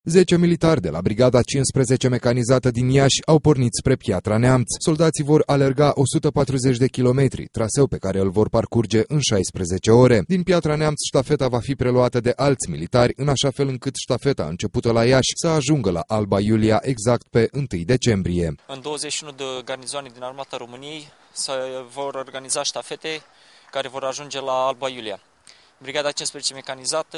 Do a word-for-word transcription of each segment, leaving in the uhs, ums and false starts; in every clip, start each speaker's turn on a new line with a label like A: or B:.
A: zece militari de la Brigada cincisprezece mecanizată din Iași au pornit spre Piatra Neamț. Soldații vor alerga o sută patruzeci de kilometri, traseu pe care îl vor parcurge în șaisprezece ore. Din Piatra Neamț, ștafeta va fi preluată de alți militari, în așa fel încât ștafeta începută la Iași să ajungă la Alba Iulia exact pe întâi decembrie.
B: În douăzeci și unu de garnizoane din Armata României se vor organiza ștafete care vor ajunge la Alba Iulia. Brigada cincisprezece mecanizată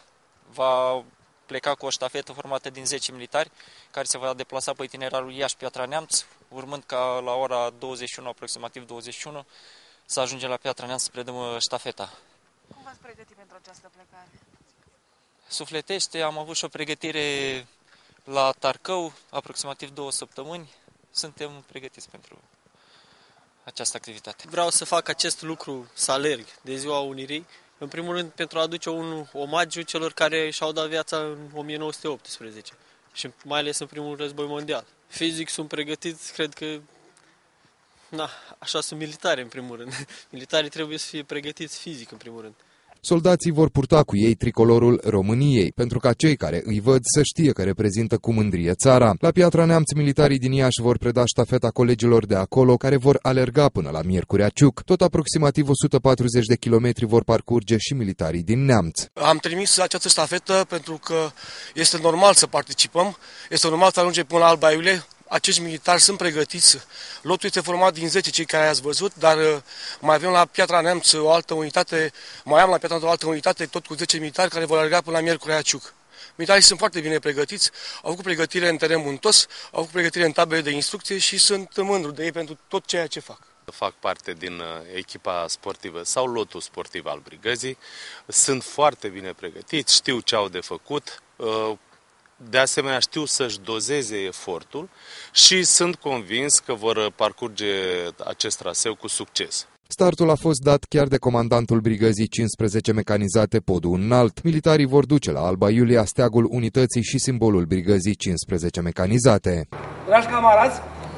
B: va pleca cu o ștafetă formată din zece militari, care se va deplasa pe itinerarul Iași-Piatra Neamț, urmând ca la ora douăzeci și unu, aproximativ douăzeci și unu, să ajungem la Piatra Neamț să predăm ștafeta.
C: Cum v-ați pregătit pentru această plecare?
B: Sufletește, am avut și o pregătire la Tarcău, aproximativ două săptămâni. Suntem pregătiți pentru această activitate.
D: Vreau să fac acest lucru, să alerg de Ziua Unirii, în primul rând pentru a aduce un omagiu celor care și-au dat viața în o mie nouă sute optsprezece și mai ales în primul război mondial. Fizic sunt pregătiți, cred că, na, așa sunt militari în primul rând. Militarii trebuie să fie pregătiți fizic în primul rând.
A: Soldații vor purta cu ei tricolorul României, pentru ca cei care îi văd să știe că reprezintă cu mândrie țara. La Piatra Neamț, militarii din Iași vor preda ștafeta colegilor de acolo, care vor alerga până la Miercurea Ciuc. Tot aproximativ o sută patruzeci de kilometri vor parcurge și militarii din Neamț.
E: Am trimis această ștafetă pentru că este normal să participăm, este normal să ajungem până la Alba Iulie. Acești militari sunt pregătiți. Lotul este format din zece, cei care ați văzut, dar mai avem la Piatra Neamț o altă unitate, mai am la Piatra Neamț o altă unitate, tot cu zece militari care vor alerga până la Miercurea Ciuc. Militarii sunt foarte bine pregătiți, au făcut pregătire în teren muntos, au făcut pregătire în tabere de instrucție și sunt mândru de ei pentru tot ceea ce fac.
F: Fac parte din echipa sportivă sau lotul sportiv al brigăzii, sunt foarte bine pregătiți, știu ce au de făcut. De asemenea, știu să-și dozeze efortul și sunt convins că vor parcurge acest traseu cu succes.
A: Startul a fost dat chiar de comandantul brigăzii cincisprezece mecanizate Podul Înalt. Militarii vor duce la Alba Iulia steagul unității și simbolul brigăzii cincisprezece mecanizate.
G: Dragi camarazi,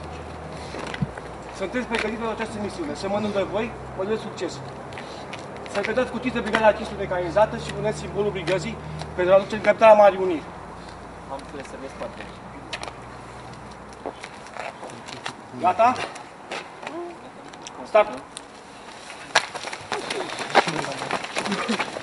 G: sunteți pregătiți pentru această misiune. Să mă de voi, vă doresc succes. Să vedeți cu titlul Brigada cincisprezece mecanizată și puneți simbolul brigăzii pentru a duce în capitala Marii Uniri.
D: Am înțeles, să vezi poate.
G: Gata? Start!